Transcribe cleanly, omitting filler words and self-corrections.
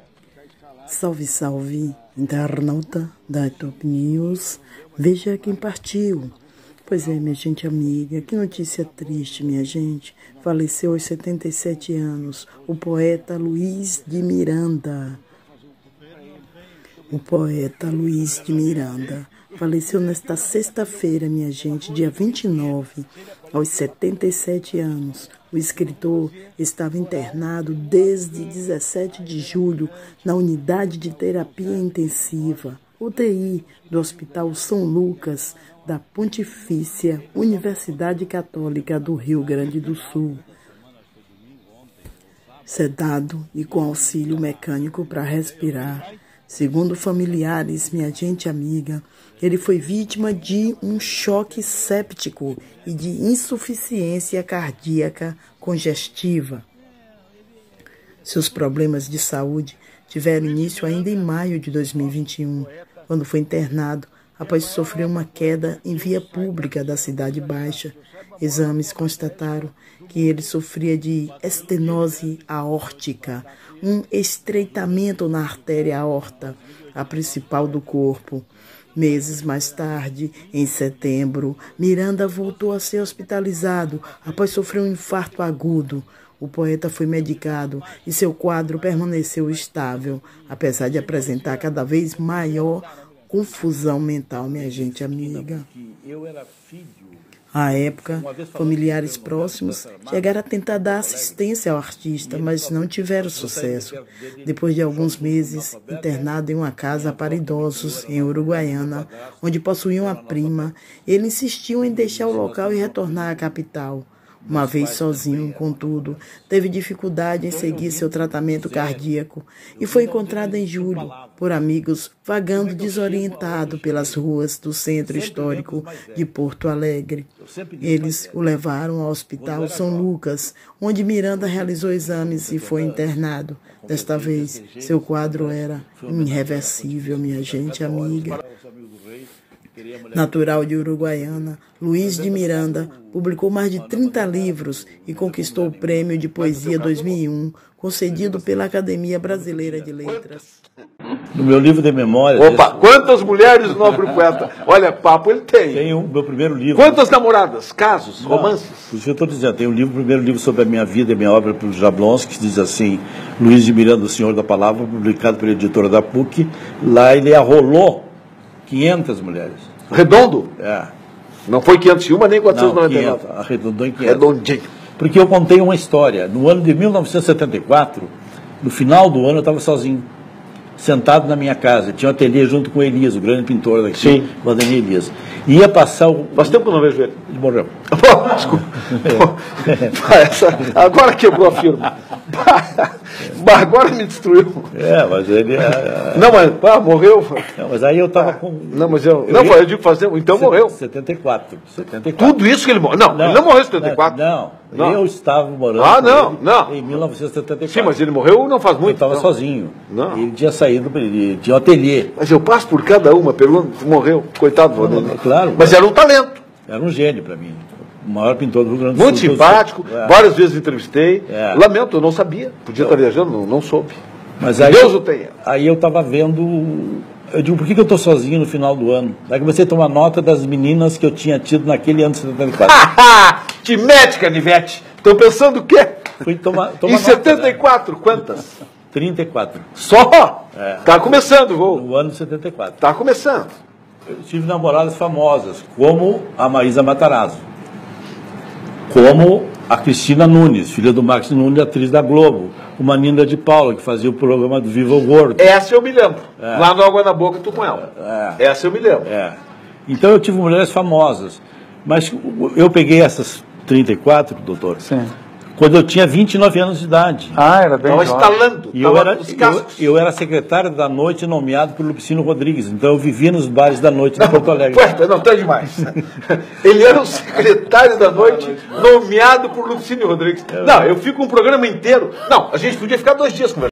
Salve, salve, internauta da Top News. Veja quem partiu. Pois é, minha gente amiga, que notícia triste, minha gente. Faleceu aos 77 anos o poeta Luiz de Miranda. O poeta Luiz de Miranda faleceu nesta sexta-feira, minha gente, dia 29, aos 77 anos. O escritor estava internado desde 17 de julho na unidade de terapia intensiva, UTI, do Hospital São Lucas, da Pontifícia Universidade Católica do Rio Grande do Sul. Sedado e com auxílio mecânico para respirar. Segundo familiares, minha gente amiga, ele foi vítima de um choque séptico e de insuficiência cardíaca congestiva. Seus problemas de saúde tiveram início ainda em maio de 2021, quando foi internado após sofrer uma queda em via pública da Cidade Baixa. Exames constataram que ele sofria de estenose aórtica, um estreitamento na artéria aorta, a principal do corpo. Meses mais tarde, em setembro, Miranda voltou a ser hospitalizado após sofrer um infarto agudo. O poeta foi medicado e seu quadro permaneceu estável, apesar de apresentar cada vez maior confusão mental, minha gente amiga. À época, familiares próximos chegaram a tentar dar assistência ao artista, mas não tiveram sucesso. Depois de alguns meses, internado em uma casa para idosos em Uruguaiana, onde possuía uma prima, ele insistiu em deixar o local e retornar à capital. Uma vez sozinho, contudo, teve dificuldade em seguir seu tratamento cardíaco e foi encontrado em julho por amigos vagando desorientado pelas ruas do centro histórico de Porto Alegre. Eles o levaram ao Hospital São Lucas, onde Miranda realizou exames e foi internado. Desta vez, seu quadro era irreversível, minha gente amiga. Natural de Uruguaiana, Luiz de Miranda publicou mais de 30 livros e conquistou o Prêmio de Poesia 2001, concedido pela Academia Brasileira de Letras. No meu livro de memórias... Opa, quantas mulheres o nobre poeta? Olha, papo ele tem. Tem o meu primeiro livro. Quantas namoradas, casos, romances? Por isso eu estou dizendo, tem o primeiro livro sobre a minha vida e minha obra pelo Jablonski, que diz assim, Luiz de Miranda, o Senhor da Palavra, publicado pela editora da PUC. Lá ele arrolou 500 mulheres. Redondo? É. Não foi 501, nem 499. Não, 500, arredondou em 500. Redondinho. Porque eu contei uma história. No ano de 1974, no final do ano, eu estava sozinho, sentado na minha casa. Tinha um ateliê junto com o Elias, o grande pintor daqui, sim, Valdemir Elias. Ia passar o... Faz tempo que eu não vejo ele. Ele morreu. Desculpa. Agora quebrou a firma. Agora me destruiu. Mas ele... Não, mas morreu. Não, mas aí eu estava com... Não, mas eu digo fazer... Então morreu. 74. Tudo isso que ele morreu. Não, ele não morreu em 74. Não. Eu estava morando em 1974. Sim, mas ele morreu não faz muito. Eu estava sozinho. Não. Ele tinha saído, ele tinha um ateliê. Mas eu passo por cada uma, pergunto, morreu. Coitado do Valdemir. Claro. Mas era um talento. Era um gênio para mim. O maior pintor do Rio Grande do Sul. Muito simpático, várias vezes entrevistei. Lamento, eu não sabia. Podia estar viajando, não soube. Mas aí, Deus o tenha. Aí eu estava vendo... Eu digo, por que eu estou sozinho no final do ano? Aí comecei a tomar nota das meninas que eu tinha tido naquele ano de 74. Te mete, canivete! Estão pensando o quê? Fui tomar em 74, nota, quantas? 34. Só? Tá começando o voo. No ano de 74. Tá começando. Eu tive namoradas famosas, como a Maísa Matarazzo, como a Cristina Nunes, filha do Max Nunes, atriz da Globo, uma Nina de Paula, que fazia o programa do Viva o Gordo. Essa eu me lembro. Lá no Água na Boca, tu com ela. Essa eu me lembro. Então eu tive mulheres famosas. Mas eu peguei essas 34, doutor, sim, quando eu tinha 29 anos de idade. Era bem jovem. Estava instalando. E eu era secretário da noite nomeado pelo Lupicínio Rodrigues. Então eu vivia nos bares da noite de Porto Alegre. Não, tá demais. Ele era o secretário da noite nomeado por Lupicínio Rodrigues. Não, eu fico um programa inteiro. Não, a gente podia ficar 2 dias conversando.